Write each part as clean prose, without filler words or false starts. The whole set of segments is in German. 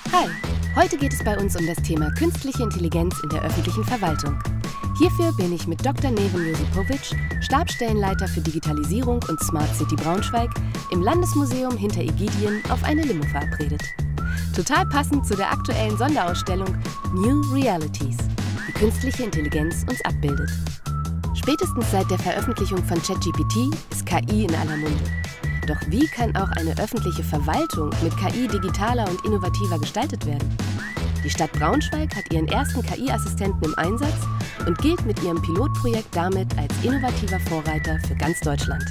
Hi, heute geht es bei uns um das Thema künstliche Intelligenz in der öffentlichen Verwaltung. Hierfür bin ich mit Dr. Neven Josipovic, Stabsstellenleiter für Digitalisierung und Smart City Braunschweig, im Landesmuseum hinter Ägidien auf eine Limo verabredet. Total passend zu der aktuellen Sonderausstellung New Realities, wie künstliche Intelligenz uns abbildet. Spätestens seit der Veröffentlichung von ChatGPT ist KI in aller Munde. Doch wie kann auch eine öffentliche Verwaltung mit KI digitaler und innovativer gestaltet werden? Die Stadt Braunschweig hat ihren ersten KI-Assistenten im Einsatz und gilt mit ihrem Pilotprojekt damit als innovativer Vorreiter für ganz Deutschland.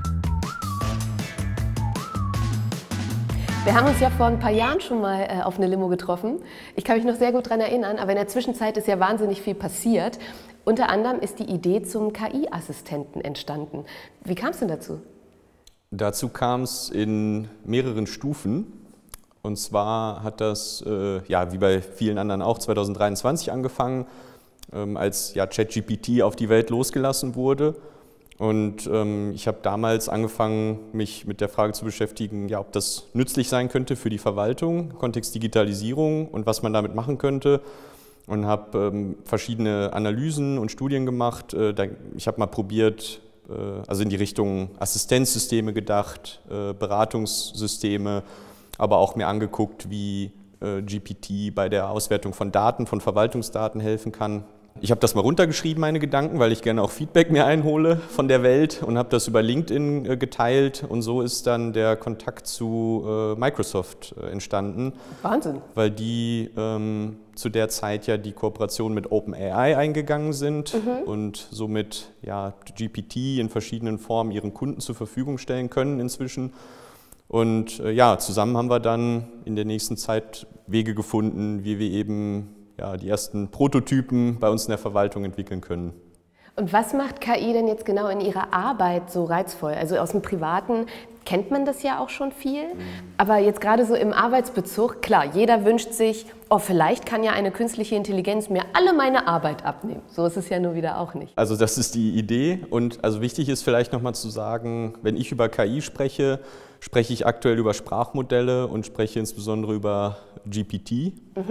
Wir haben uns ja vor ein paar Jahren schon mal auf eine Limo getroffen. Ich kann mich noch sehr gut daran erinnern, aber in der Zwischenzeit ist ja wahnsinnig viel passiert. Unter anderem ist die Idee zum KI-Assistenten entstanden. Wie kam es denn dazu? Dazu kam es in mehreren Stufen. Und zwar hat das, wie bei vielen anderen auch, 2023 angefangen, als ChatGPT auf die Welt losgelassen wurde. Und ich habe damals angefangen, mich mit der Frage zu beschäftigen, ob das nützlich sein könnte für die Verwaltung, Kontext Digitalisierung und was man damit machen könnte. Und habe verschiedene Analysen und Studien gemacht. Ich habe mal probiert, also in die Richtung Assistenzsysteme gedacht, Beratungssysteme, aber auch mir angeguckt, wie GPT bei der Auswertung von Daten, von Verwaltungsdaten helfen kann. Ich habe das mal runtergeschrieben, meine Gedanken, weil ich gerne auch Feedback mir einhole von der Welt und habe das über LinkedIn geteilt und so ist dann der Kontakt zu Microsoft entstanden. Wahnsinn! Weil die zu der Zeit ja die Kooperation mit OpenAI eingegangen sind und somit GPT in verschiedenen Formen ihren Kunden zur Verfügung stellen können inzwischen. Und zusammen haben wir dann in der nächsten Zeit Wege gefunden, wie wir eben die ersten Prototypen bei uns in der Verwaltung entwickeln können. Und was macht KI denn jetzt genau in ihrer Arbeit so reizvoll? Also aus dem Privaten kennt man das ja auch schon viel, aber jetzt gerade so im Arbeitsbezug, klar, jeder wünscht sich, vielleicht kann ja eine künstliche Intelligenz mir alle meine Arbeit abnehmen. So ist es ja nur wieder auch nicht. Also das ist die Idee und also wichtig ist vielleicht nochmal zu sagen, wenn ich über KI spreche, spreche ich aktuell über Sprachmodelle und spreche insbesondere über GPT.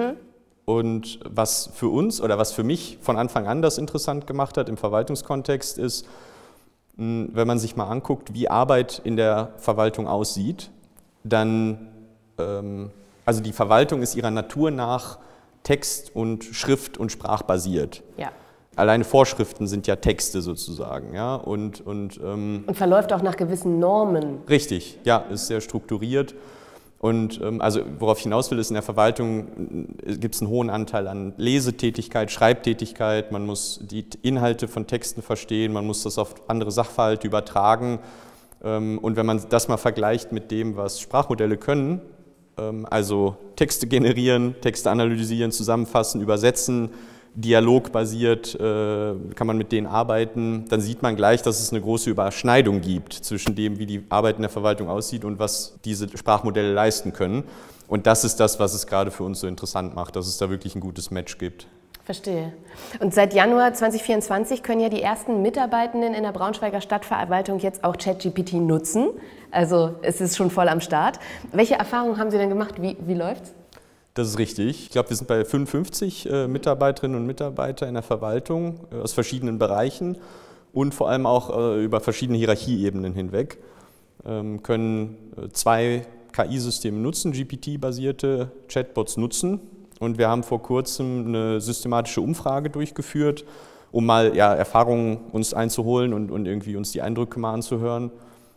Und was für uns oder was für mich von Anfang an das interessant gemacht hat im Verwaltungskontext ist, wenn man sich mal anguckt, wie Arbeit in der Verwaltung aussieht, dann, also die Verwaltung ist ihrer Natur nach Text- und Schrift- und Sprachbasiert. Ja. Alleine Vorschriften sind ja Texte sozusagen. Und verläuft auch nach gewissen Normen. Richtig, ja, ist sehr strukturiert. Und also worauf ich hinaus will, ist, in der Verwaltung gibt es einen hohen Anteil an Lesetätigkeit, Schreibtätigkeit, man muss die Inhalte von Texten verstehen, man muss das auf andere Sachverhalte übertragen. Und wenn man das mal vergleicht mit dem, was Sprachmodelle können, also Texte generieren, Texte analysieren, zusammenfassen, übersetzen, dialogbasiert kann man mit denen arbeiten, dann sieht man gleich, dass es eine große Überschneidung gibt zwischen dem, wie die Arbeit in der Verwaltung aussieht und was diese Sprachmodelle leisten können. Und das ist das, was es gerade für uns so interessant macht, dass es da wirklich ein gutes Match gibt. Verstehe. Und seit Januar 2024 können ja die ersten Mitarbeitenden in der Braunschweiger Stadtverwaltung jetzt auch ChatGPT nutzen. Also es ist schon voll am Start. Welche Erfahrungen haben Sie denn gemacht? Wie läuft's? Das ist richtig. Ich glaube, wir sind bei 55 Mitarbeiterinnen und Mitarbeitern in der Verwaltung aus verschiedenen Bereichen und vor allem auch über verschiedene Hierarchieebenen hinweg. Können 2 KI-Systeme nutzen, GPT-basierte Chatbots nutzen. Und wir haben vor kurzem eine systematische Umfrage durchgeführt, um mal Erfahrungen uns einzuholen und irgendwie uns die Eindrücke mal anzuhören.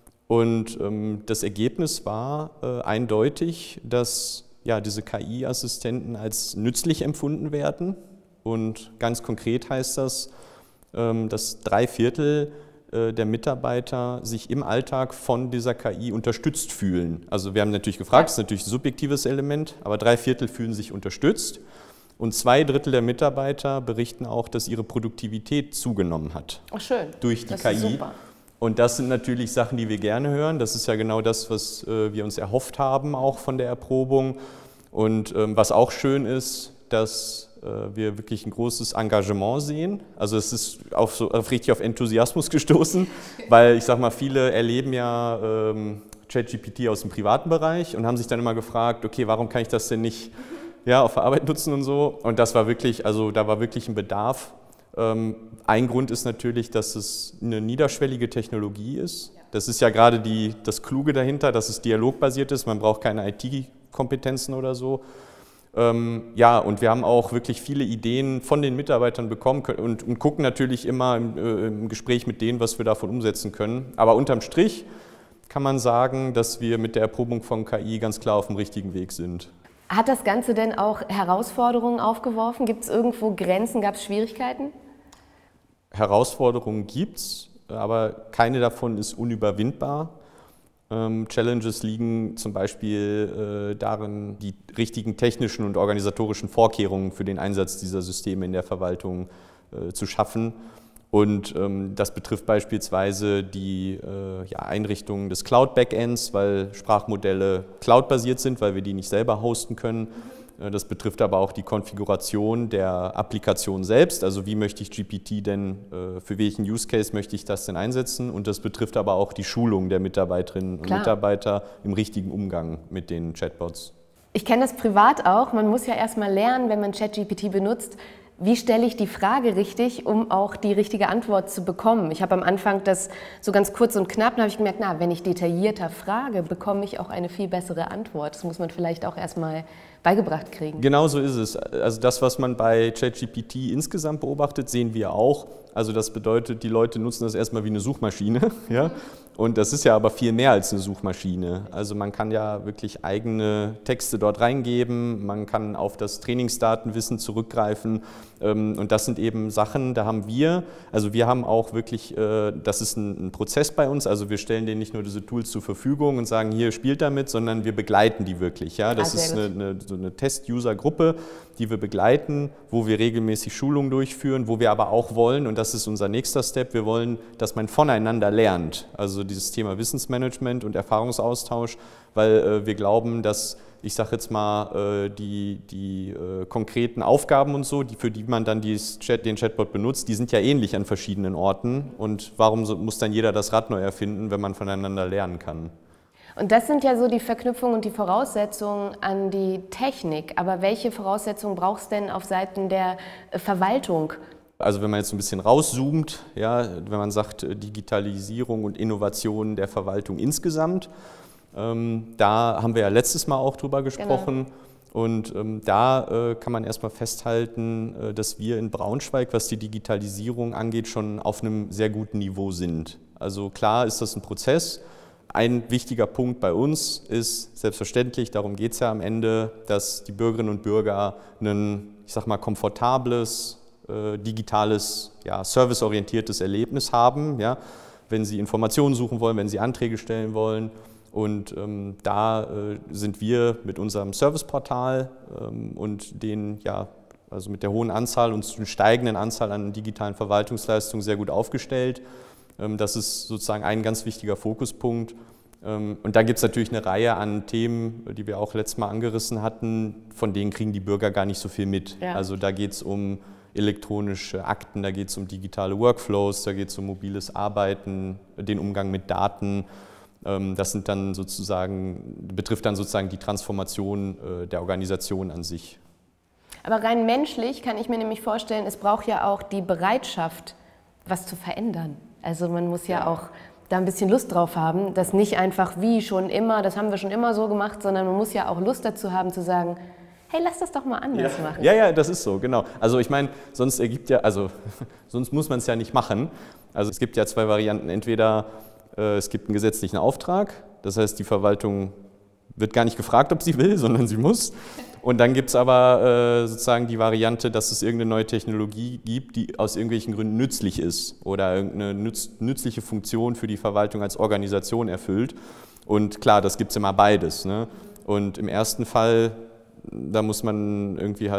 Und das Ergebnis war eindeutig, dass diese KI-Assistenten als nützlich empfunden werden. Und ganz konkret heißt das, dass 3/4 der Mitarbeiter sich im Alltag von dieser KI unterstützt fühlen. Also wir haben natürlich gefragt, das ist natürlich ein subjektives Element, aber 3/4 fühlen sich unterstützt. Und 2/3 der Mitarbeiter berichten auch, dass ihre Produktivität zugenommen hat. Ach schön. Durch die das KI. Ist super. Und das sind natürlich Sachen, die wir gerne hören. Das ist ja genau das, was wir uns erhofft haben, auch von der Erprobung. Und was auch schön ist, dass wir wirklich ein großes Engagement sehen. Also es ist richtig auf Enthusiasmus gestoßen, weil ich sage mal, viele erleben ja ChatGPT aus dem privaten Bereich und haben sich dann immer gefragt, okay, warum kann ich das denn nicht ja, auf der Arbeit nutzen und so. Und das war wirklich, also da war wirklich ein Bedarf. Ein Grund ist natürlich, dass es eine niederschwellige Technologie ist. Das ist ja gerade das Kluge dahinter, dass es dialogbasiert ist. Man braucht keine IT-Kompetenzen oder so. Ja, und wir haben auch wirklich viele Ideen von den Mitarbeitern bekommen und gucken natürlich immer im Gespräch mit denen, was wir davon umsetzen können. Aber unterm Strich kann man sagen, dass wir mit der Erprobung von KI ganz klar auf dem richtigen Weg sind. Hat das Ganze denn auch Herausforderungen aufgeworfen? Gibt es irgendwo Grenzen, gab es Schwierigkeiten? Herausforderungen gibt es, aber keine davon ist unüberwindbar. Challenges liegen zum Beispiel darin, die richtigen technischen und organisatorischen Vorkehrungen für den Einsatz dieser Systeme in der Verwaltung zu schaffen. Und das betrifft beispielsweise die Einrichtung des Cloud-Backends, weil Sprachmodelle cloud-basiert sind, weil wir die nicht selber hosten können. Das betrifft aber auch die Konfiguration der Applikation selbst, also wie möchte ich GPT denn, für welchen Use Case möchte ich das denn einsetzen, und das betrifft aber auch die Schulung der Mitarbeiterinnen und Mitarbeiter im richtigen Umgang mit den Chatbots. Ich kenne das privat auch, man muss ja erstmal lernen, wenn man ChatGPT benutzt, wie stelle ich die Frage richtig, um auch die richtige Antwort zu bekommen. Ich habe am Anfang das so ganz kurz und knapp, dann habe ich gemerkt, wenn ich detaillierter frage, bekomme ich auch eine viel bessere Antwort. Das muss man vielleicht auch erstmal beigebracht kriegen. Genau so ist es. Also das, was man bei ChatGPT insgesamt beobachtet, sehen wir auch. Also das bedeutet, die Leute nutzen das erstmal wie eine Suchmaschine. Ja? Und das ist ja aber viel mehr als eine Suchmaschine. Also man kann ja wirklich eigene Texte dort reingeben, man kann auf das Trainingsdatenwissen zurückgreifen. Und das sind eben Sachen, da haben wir haben auch wirklich, das ist ein Prozess bei uns, also wir stellen denen nicht nur diese Tools zur Verfügung und sagen, hier spielt damit, sondern wir begleiten die wirklich. Ja? Das ist so eine Test-User-Gruppe, die wir begleiten, wo wir regelmäßig Schulungen durchführen, wo wir aber auch wollen, und das ist unser nächster Step, wir wollen, dass man voneinander lernt. Also dieses Thema Wissensmanagement und Erfahrungsaustausch, weil wir glauben, dass, ich sage jetzt mal, die konkreten Aufgaben und so, für die man dann den Chatbot benutzt, die sind ja ähnlich an verschiedenen Orten. Und warum muss dann jeder das Rad neu erfinden, wenn man voneinander lernen kann? Und das sind ja so die Verknüpfungen und die Voraussetzungen an die Technik. Aber welche Voraussetzungen braucht es denn auf Seiten der Verwaltung? Also wenn man jetzt ein bisschen rauszoomt, ja, wenn man sagt Digitalisierung und Innovation der Verwaltung insgesamt, da haben wir ja letztes Mal auch drüber gesprochen. Genau. Und da kann man erstmal festhalten, dass wir in Braunschweig, was die Digitalisierung angeht, schon auf einem sehr guten Niveau sind. Also klar ist das ein Prozess. Ein wichtiger Punkt bei uns ist selbstverständlich, darum geht es ja am Ende, dass die Bürgerinnen und Bürger ein, ich sag mal, komfortables, digitales, serviceorientiertes Erlebnis haben, ja, wenn sie Informationen suchen wollen, wenn sie Anträge stellen wollen. Und da sind wir mit unserem Serviceportal und also mit der hohen Anzahl und steigenden Anzahl an digitalen Verwaltungsleistungen sehr gut aufgestellt. Das ist sozusagen ein ganz wichtiger Fokuspunkt. Und da gibt es natürlich eine Reihe an Themen, die wir auch letztes Mal angerissen hatten, von denen kriegen die Bürger gar nicht so viel mit. Ja. Also da geht es um elektronische Akten, da geht es um digitale Workflows, da geht es um mobiles Arbeiten, den Umgang mit Daten. Das sind dann betrifft dann sozusagen die Transformation der Organisation an sich. Aber rein menschlich kann ich mir nämlich vorstellen, es braucht ja auch die Bereitschaft, was zu verändern. Also man muss ja auch da ein bisschen Lust drauf haben, das nicht einfach wie schon immer, das haben wir schon immer so gemacht, sondern man muss ja auch Lust dazu haben zu sagen, hey, lass das doch mal anders machen. Ja, das ist so, genau. Also ich meine, sonst muss man es ja nicht machen. Also es gibt ja zwei Varianten, entweder es gibt einen gesetzlichen Auftrag, das heißt, die Verwaltung wird gar nicht gefragt, ob sie will, sondern sie muss. Und dann gibt es aber sozusagen die Variante, dass es irgendeine neue Technologie gibt, die aus irgendwelchen Gründen nützlich ist oder irgendeine nützliche Funktion für die Verwaltung als Organisation erfüllt. Und klar, das gibt es immer beides. Ne? Und im ersten Fall, da muss man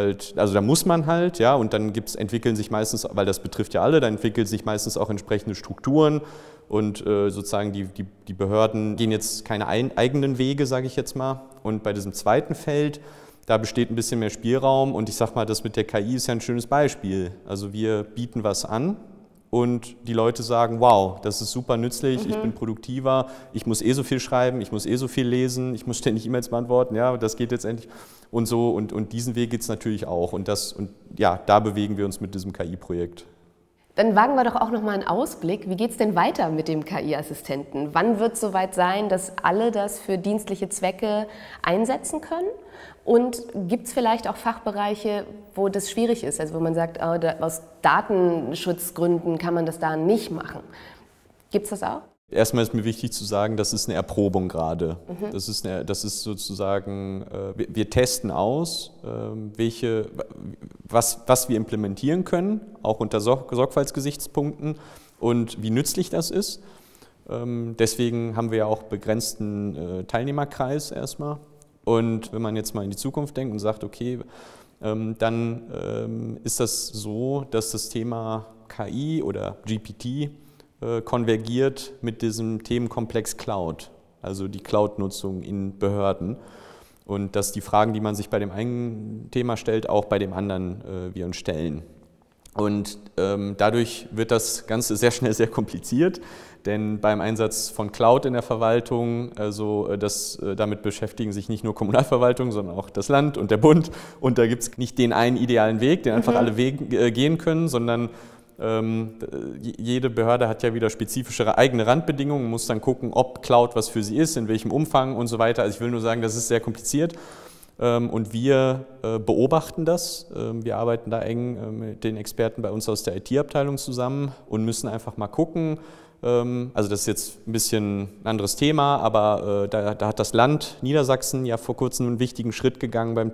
und dann entwickeln sich meistens, weil das betrifft ja alle, dann entwickeln sich meistens auch entsprechende Strukturen. Und sozusagen die Behörden gehen jetzt keine eigenen Wege, sage ich jetzt mal. Und bei diesem zweiten Feld, da besteht ein bisschen mehr Spielraum. Und ich sage mal, das mit der KI ist ja ein schönes Beispiel. Also wir bieten was an und die Leute sagen, wow, das ist super nützlich, ich bin produktiver, ich muss eh so viel schreiben, ich muss eh so viel lesen, ich muss ständig E-Mails beantworten, ja, das geht jetzt endlich und so und diesen Weg geht es natürlich auch und ja, da bewegen wir uns mit diesem KI-Projekt. Dann wagen wir doch auch noch mal einen Ausblick. Wie geht es denn weiter mit dem KI-Assistenten? Wann wird es soweit sein, dass alle das für dienstliche Zwecke einsetzen können? Und gibt es vielleicht auch Fachbereiche, wo das schwierig ist, also wo man sagt, aus Datenschutzgründen kann man das da nicht machen? Gibt es das auch? Erstmal ist mir wichtig zu sagen, das ist eine Erprobung gerade. Das ist sozusagen, wir testen aus, was wir implementieren können, auch unter Sorgfaltsgesichtspunkten und wie nützlich das ist. Deswegen haben wir ja auch begrenzten Teilnehmerkreis erstmal. Und wenn man jetzt mal in die Zukunft denkt und sagt, okay, dann ist das so, dass das Thema KI oder GPT konvergiert mit diesem Themenkomplex Cloud, also die Cloud-Nutzung in Behörden. Und dass die Fragen, die man sich bei dem einen Thema stellt, auch bei dem anderen wir uns stellen. Und dadurch wird das Ganze sehr schnell sehr kompliziert, denn beim Einsatz von Cloud in der Verwaltung, damit beschäftigen sich nicht nur Kommunalverwaltungen, sondern auch das Land und der Bund. Und da gibt es nicht den einen idealen Weg, den einfach alle gehen können, sondern jede Behörde hat ja wieder spezifische eigene Randbedingungen, muss dann gucken, ob Cloud was für sie ist, in welchem Umfang und so weiter. Also ich will nur sagen, das ist sehr kompliziert. Und wir beobachten das. Wir arbeiten da eng mit den Experten bei uns aus der IT-Abteilung zusammen und müssen einfach mal gucken. Also das ist jetzt ein bisschen ein anderes Thema, aber da hat das Land Niedersachsen ja vor kurzem einen wichtigen Schritt gegangen beim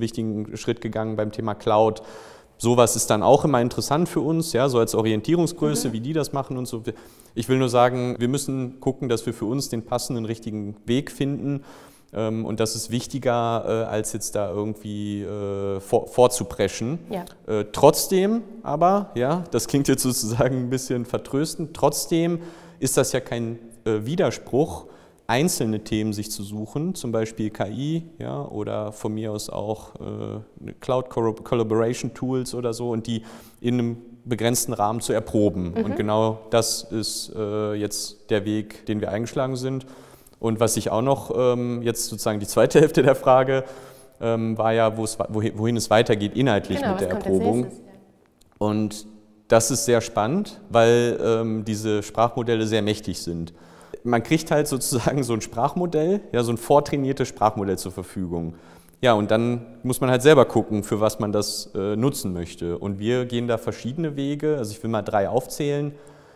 Thema Cloud. Sowas ist dann auch immer interessant für uns, ja, so als Orientierungsgröße, wie die das machen und so. Ich will nur sagen, wir müssen gucken, dass wir für uns den passenden, richtigen Weg finden. Und das ist wichtiger, als jetzt da irgendwie vorzupreschen. Ja. Trotzdem aber, ja, das klingt jetzt sozusagen ein bisschen vertröstend, trotzdem ist das ja kein Widerspruch, einzelne Themen sich zu suchen, zum Beispiel KI, ja, oder von mir aus auch Cloud Collaboration Tools oder so, und die in einem begrenzten Rahmen zu erproben. Und genau das ist jetzt der Weg, den wir eingeschlagen sind. Und was ich auch noch, jetzt sozusagen die zweite Hälfte der Frage, war ja, wohin es weitergeht inhaltlich mit der Erprobung. Und das ist sehr spannend, weil diese Sprachmodelle sehr mächtig sind. Man kriegt halt sozusagen so ein Sprachmodell, ja, so ein vortrainiertes Sprachmodell zur Verfügung. Ja, und dann muss man halt selber gucken, für was man das nutzen möchte. Und wir gehen da verschiedene Wege, also ich will mal 3 aufzählen.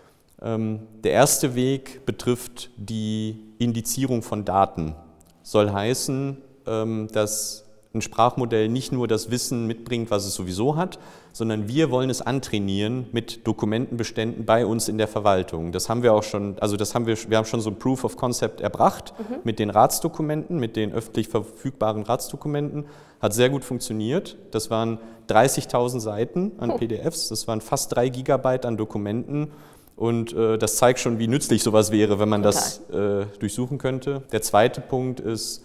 Der erste Weg betrifft die Indizierung von Daten. Soll heißen, dass ein Sprachmodell nicht nur das Wissen mitbringt, was es sowieso hat, sondern wir wollen es antrainieren mit Dokumentenbeständen bei uns in der Verwaltung. Das haben wir auch schon, also wir haben schon so ein Proof of Concept erbracht mit den Ratsdokumenten, mit den öffentlich verfügbaren Ratsdokumenten. Hat sehr gut funktioniert. Das waren 30.000 Seiten an PDFs, das waren fast 3 Gigabyte an Dokumenten. Und das zeigt schon, wie nützlich sowas wäre, wenn man das durchsuchen könnte. Der zweite Punkt ist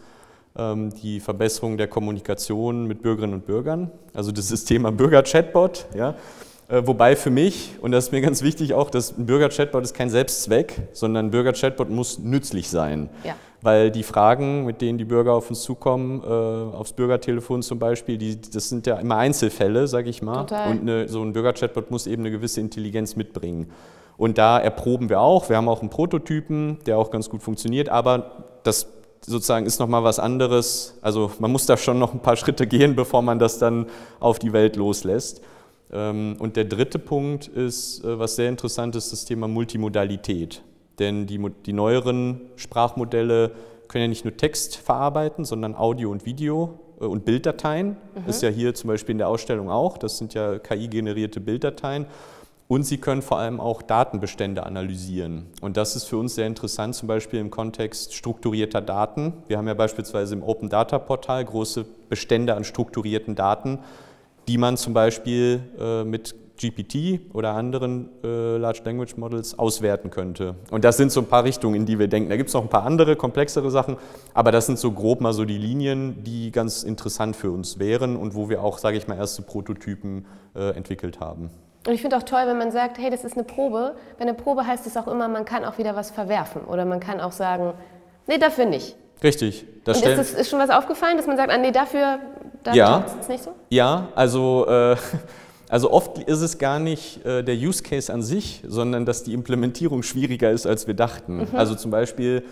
die Verbesserung der Kommunikation mit Bürgerinnen und Bürgern, also das Thema Bürger-Chatbot. Ja. Wobei für mich, und das ist mir ganz wichtig auch, dass ein Bürger-Chatbot ist kein Selbstzweck, sondern ein Bürger-Chatbot muss nützlich sein. Ja. Weil die Fragen, mit denen die Bürger auf uns zukommen, aufs Bürgertelefon zum Beispiel, das sind ja immer Einzelfälle, sage ich mal. Total. Und so ein Bürger-Chatbot muss eben eine gewisse Intelligenz mitbringen. Und da erproben wir auch. Wir haben auch einen Prototypen, der auch ganz gut funktioniert, aber das sozusagen ist nochmal was anderes. Also man muss da schon noch ein paar Schritte gehen, bevor man das dann auf die Welt loslässt. Und der dritte Punkt ist, was sehr interessant ist, das Thema Multimodalität. Denn die neueren Sprachmodelle können ja nicht nur Text verarbeiten, sondern Audio und Video und Bilddateien. Das ist ja hier zum Beispiel in der Ausstellung auch. Das sind ja KI-generierte Bilddateien. Und sie können vor allem auch Datenbestände analysieren. Und das ist für uns sehr interessant, zum Beispiel im Kontext strukturierter Daten. Wir haben ja beispielsweise im Open Data Portal große Bestände an strukturierten Daten, die man zum Beispiel mit GPT oder anderen Large Language Models auswerten könnte. Und das sind so ein paar Richtungen, in die wir denken. Da gibt es noch ein paar andere, komplexere Sachen, aber das sind so grob mal so die Linien, die ganz interessant für uns wären und wo wir auch, sage ich mal, erste Prototypen entwickelt haben. Und ich finde auch toll, wenn man sagt, hey, das ist eine Probe. Bei einer Probe heißt es auch immer, man kann auch wieder was verwerfen oder man kann auch sagen, nee, dafür nicht. Richtig. Und ist schon was aufgefallen, dass man sagt, nee, dafür ist es nicht so? Ja, also oft ist es gar nicht der Use Case an sich, sondern dass die Implementierung schwieriger ist, als wir dachten. Also zum Beispiel,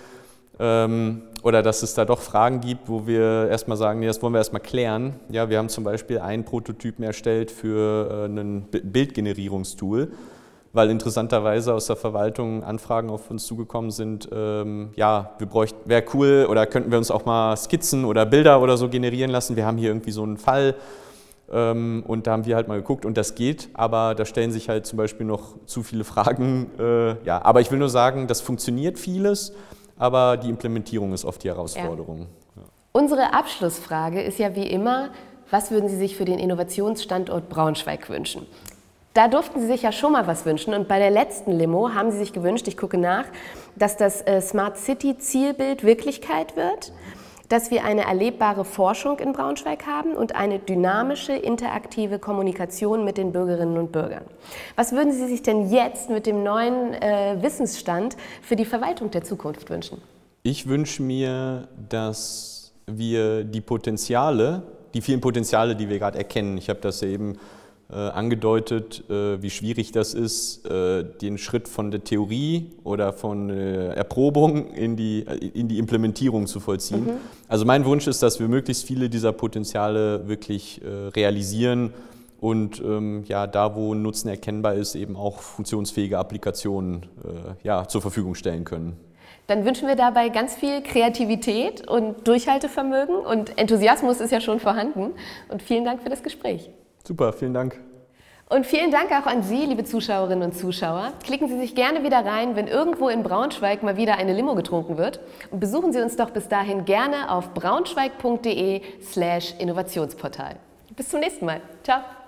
oder dass es da doch Fragen gibt, wo wir erstmal sagen, nee, das wollen wir erstmal klären. Ja, wir haben zum Beispiel einen Prototypen erstellt für ein Bildgenerierungstool, weil interessanterweise aus der Verwaltung Anfragen auf uns zugekommen sind, wäre cool oder könnten wir uns auch mal Skizzen oder Bilder oder so generieren lassen. Wir haben hier irgendwie so einen Fall und da haben wir halt mal geguckt und das geht, aber da stellen sich halt zum Beispiel noch zu viele Fragen. Aber ich will nur sagen, das funktioniert vieles, aber die Implementierung ist oft die Herausforderung. Ja. Unsere Abschlussfrage ist ja wie immer, was würden Sie sich für den Innovationsstandort Braunschweig wünschen? Da durften Sie sich ja schon mal was wünschen und bei der letzten Limo haben Sie sich gewünscht, ich gucke nach, dass das Smart City Zielbild Wirklichkeit wird, dass wir eine erlebbare Forschung in Braunschweig haben und eine dynamische, interaktive Kommunikation mit den Bürgerinnen und Bürgern. Was würden Sie sich denn jetzt mit dem neuen Wissensstand für die Verwaltung der Zukunft wünschen? Ich wünsche mir, dass wir die vielen Potenziale, die wir gerade erkennen, ich habe das ja eben angedeutet, wie schwierig das ist, den Schritt von der Theorie oder von Erprobung in die Implementierung zu vollziehen. Also mein Wunsch ist, dass wir möglichst viele dieser Potenziale wirklich realisieren und da, wo Nutzen erkennbar ist, eben auch funktionsfähige Applikationen zur Verfügung stellen können. Dann wünschen wir dabei ganz viel Kreativität und Durchhaltevermögen und Enthusiasmus ist ja schon vorhanden. Und vielen Dank für das Gespräch. Super, vielen Dank. Und vielen Dank auch an Sie, liebe Zuschauerinnen und Zuschauer. Klicken Sie sich gerne wieder rein, wenn irgendwo in Braunschweig mal wieder eine Limo getrunken wird. Und besuchen Sie uns doch bis dahin gerne auf braunschweig.de/Innovationsportal. Bis zum nächsten Mal. Ciao.